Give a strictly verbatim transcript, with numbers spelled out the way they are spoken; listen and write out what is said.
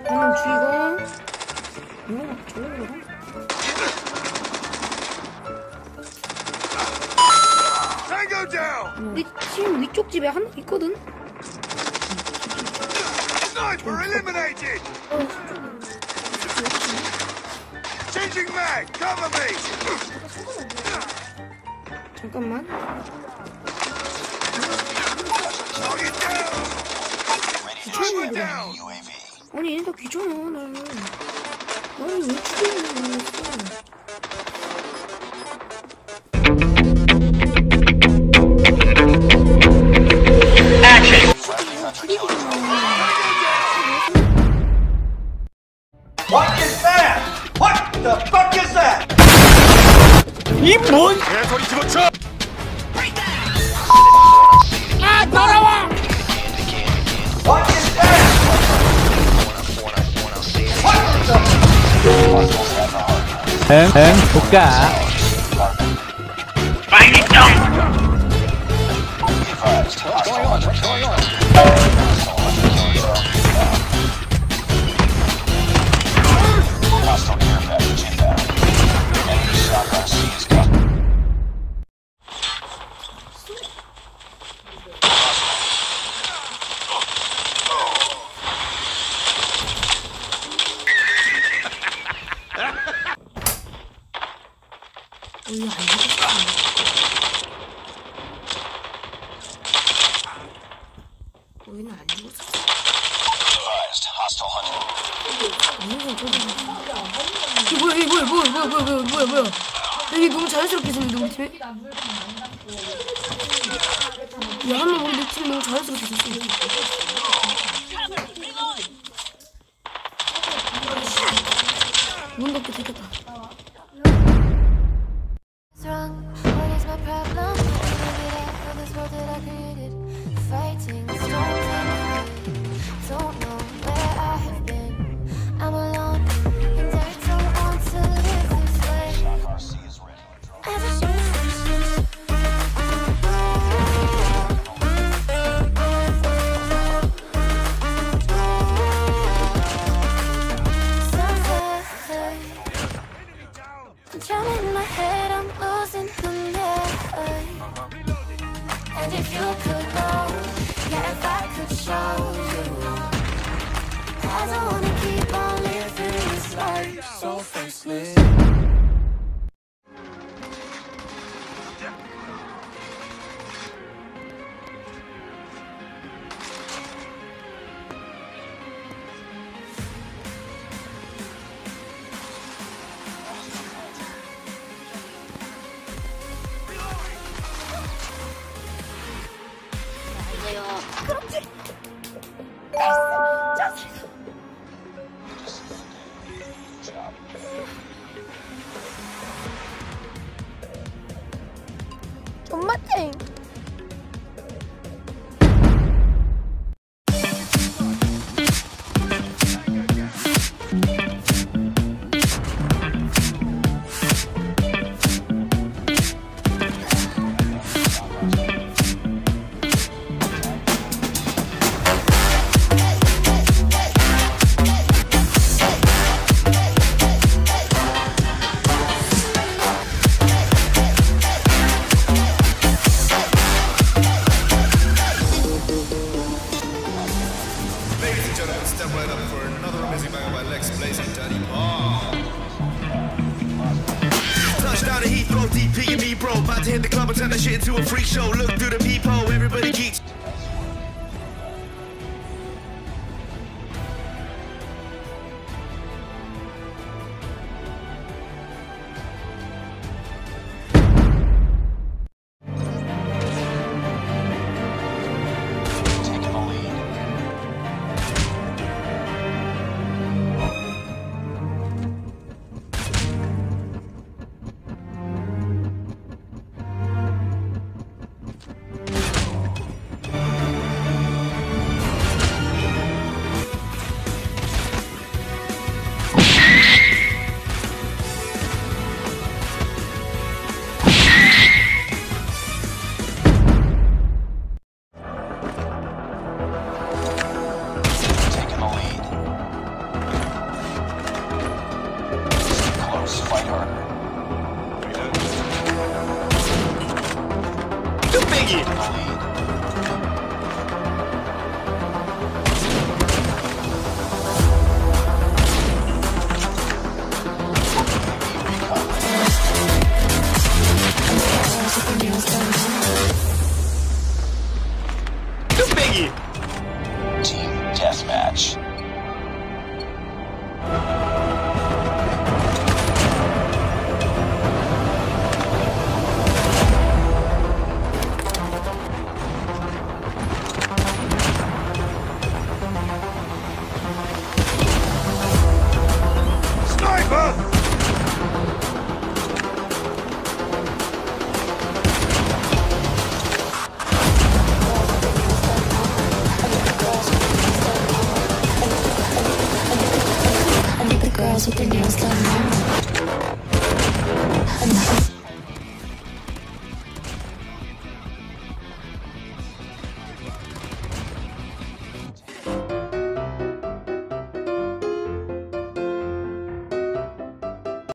한 명 죽이고. 이거 저거 우리 팀 위쪽 집에 한 명 있거든? 잠깐만. 귀찮아. 아니 얘네가 귀찮아. 나는 나는 왜 죽이는지 모르겠어. What is that? What the fuck is that? 이 뭔 개소리 집어쳐! 아 돌아와! What is that? 응, 응, 볼까? 빨리 좀! 원래 안 죽었어. 우리는 안 죽었어. 이거 저기 이게 뭐야 이게 뭐야 뭐야 뭐야 뭐야 뭐야 뭐야 이게 너무 자연스럽게 생겼는데 우리 팀에? 야 한번 우리 내 팀이 너무 자연스럽게 생겼어. 문 닫게 되겠다. Drowning in my head, I'm losing the night. And if you could know, yeah, if I could show you, I don't wanna keep on living this life so faceless. 그렇지. 나이스. 엄마탱. Step right up for another amazing bang by Lex Blazing Daddy Paul. Touchdown to Heathrow, D P and me, bro. About to hit the club and turn that shit into a freak show. Look through the peephole, everybody geeks. 뚝배기. 뚝배기. Team deathmatch. 스나이퍼. I need the girls with their nails done now.